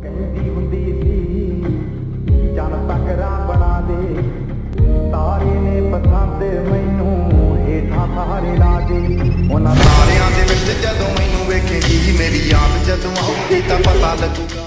ਕਹਿੰਦੀ ਹੁੰਦੀ ਸੀ ਜਨ ਤਕਰਾ ਬਣਾ ਦੇ ਤਾਰੇ ਨੇ ਪਸੰਦ ਮੈਨੂੰ ਹੇਠਾਂ ਸਾਰੇ ਲਾ ਦੇ। ਉਹਨਾਂ ਤਾਰਿਆਂ ਦੇ ਵਿੱਚ ਜਦੋਂ ਮੈਨੂੰ ਵੇਖੇਗੀ ਮੇਰੀ ਯਾਦ ਜਦੋਂ ਆਊਗੀ ਤਾਂ ਪਤਾ ਲੱਗੂਗਾ।